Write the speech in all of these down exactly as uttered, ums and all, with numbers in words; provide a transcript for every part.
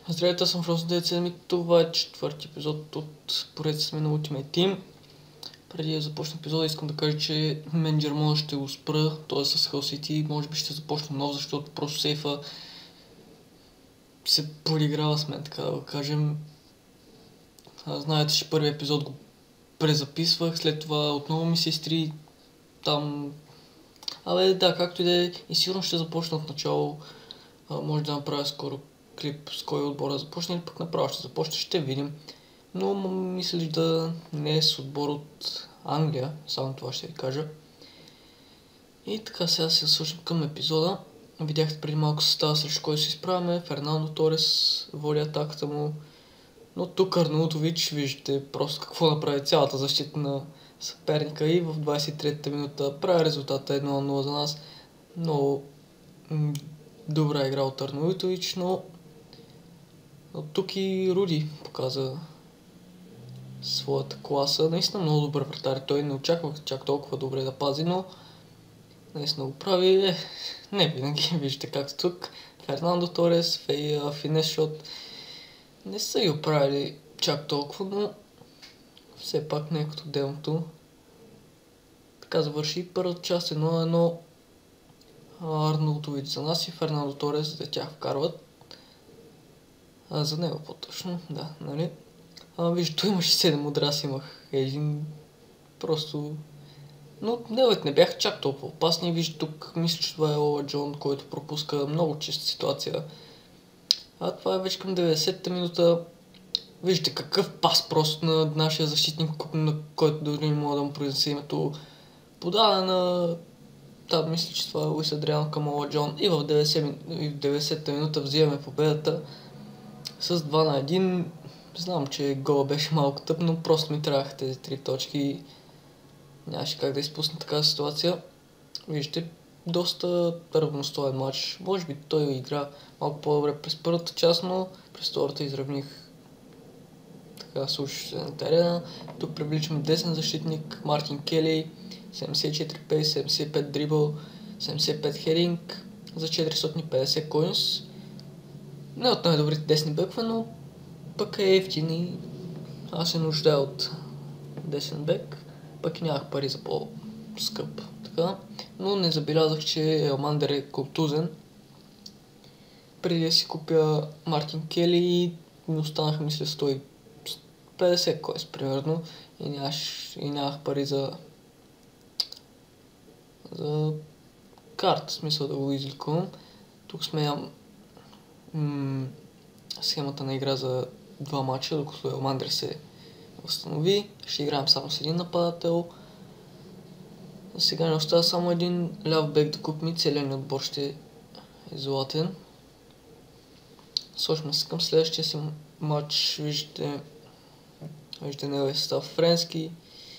Здравейте, аз съм Фросо деветдесет и седем. Това е четвърти епизод от поредицата ми на Ultimate Team. Преди да започна епизода искам да кажа, че менеджер мода ще го спра, т.е. с Hull City. Може би ще започна нов, защото просто сейфа се подиграва с мен, така да го кажем. А, знаете, че първи епизод го презаписвах, след това отново ми се изтри там. Абе да, както и да е, и сигурно ще започна от начало. А, може да направя скоро клип с кой отбора започне или пък направо ще започне, ще видим. Но мислиш да не е с отбор от Англия, само това ще ви кажа. И така, сега се слушам към епизода. Видяхте преди малко състава, срещу който се изправяме. Фернандо Торес води атаката му. Но тук Арнаутович, виждате просто какво направи цялата защита на съперника и в двадесет и третата минута прави резултата едно на нула за нас. Много м- добра игра от Арнаутович, но от тук и Руди показа своята класа. Наистина много добър вратар. Той не очаквах чак толкова добре да пази, но наистина го прави. Е, не винаги, вижте както тук. Фернандо Торес, Фей, Финес Шот не са ги оправили чак толкова, но все пак не е като делното. Така завърши първата част едно на едно. Арнаутович за нас и Фернандо Торес за тях вкарват. А, за него по-точно, да, нали? А, виж, той имаше седем удара, аз имах един. Просто... Но неговите не бяха чак толкова опасни. Виж, тук мисля, че това е Ола Джон, който пропуска много чиста ситуация. А това е вече към деветдесетата минута. Вижте какъв пас просто на нашия защитник, на който дори не мога да му произнеса името. Подава на... Да, мисля, че това е Луис Адриано към Ола Джон. И в деветдесетата минута взимаме победата с два на един. Знам, че гола беше малко тъп, но просто ми трябваха тези три точки. Нямаше как да изпусна такава ситуация. Вижте, доста равностоен матч. Може би той игра малко по-добре през първата част, но през втората изравних така слушаше на терена. Тук привличаме десен защитник Мартин Кели, седемдесет и четири пейс, седемдесет и пет дрибъл, седемдесет и пет хединг за четиристотин и петдесет коинс. Не от най-добрите десни бекове, но пък е ефтин и аз се нуждая от десен бек, пък и нямах пари за по-скъп. Така. Но не забелязах, че Елмандер е контузен. Преди да си купя Мартин Кели и ми останаха мисля сто и петдесет коинс примерно и, нямаш, и нямах пари за за карта, в смисъл да го изликувам. Тук сменям м- схемата на игра за два мача, докато Елмандер се възстанови. Ще играем само с един нападател. Сега не остава само един ляв бек да купим и целият ни отбор ще е златен. Сочме се към следващия си матч. Виждате, виждате неговия състав френски.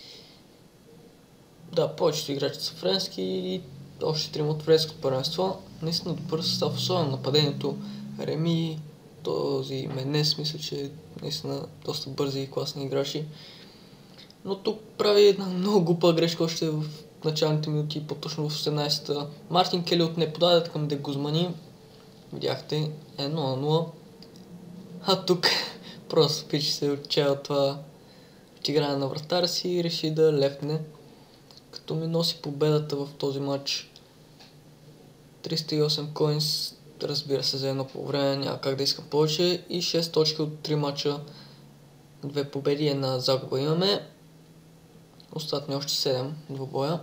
Да, повечето играчи са френски и още трима от френското първенство. Наистина добър състав, особено нападението. Реми, този Менес, мисля, че наистина доста бързи и класни играчи. Но тук прави една много глупа грешка още в началните минути, по-точно в осемнадесета. Мартин Кели отне подаде към Де Гузмани. Видяхте, едно на нула. А тук просто пич се отчая от това игране на вратаря си и реши да лепне. Като ми носи победата в този матч. триста и осем коинс, разбира се за едно по време, няма как да искам повече. И шест точки от три мача, две победи и една загуба имаме. Остават ни още седем двобоя.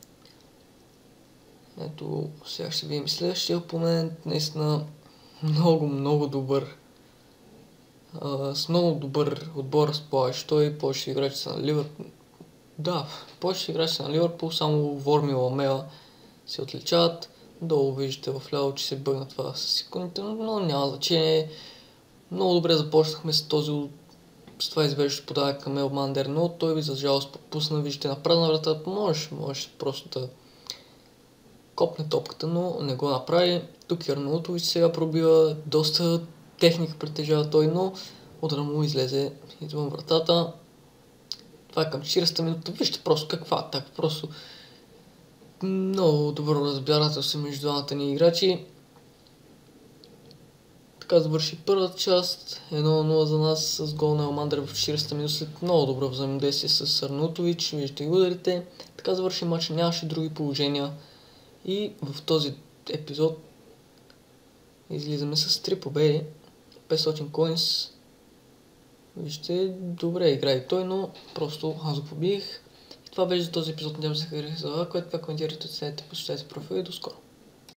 Ето, сега ще видим следващия опонент. Наистина много, много добър. А, с много добър отбор разполагащ. Той повече играчи са на Ливърпул. Да, повече играчи са на Ливърпул, само Ворм и Ламела се отличават. Долу виждате в ляво, че се бъгна това с секундите, но няма значение. Много добре започнахме с този с това извеждащо подаване към Елмандер, но той ви за жалост пропусна, виждате на празна врата, можеш, можеш просто да копне топката, но не го направи. Тук Арнаутович сега пробива, доста техника притежава той, но удара му излезе извън вратата. Това е към четиридесета минута, вижте просто каква атака, просто много добро разбирателство между двамата ни играчи. Така завърши първата част. едно нула за нас с гол на Елмандър в четиридесета минута след много добро взаимодействие с Арнаутович. Виждате и ударите. Така завърши матч, нямаше други положения. И в този епизод излизаме с три победи. петстотин коинс. Вижте, добре игра и той, но просто аз го побих. И това беше за този епизод. Надявам се да хареса. Което това коментирате, оценете, посещайте профила и до скоро.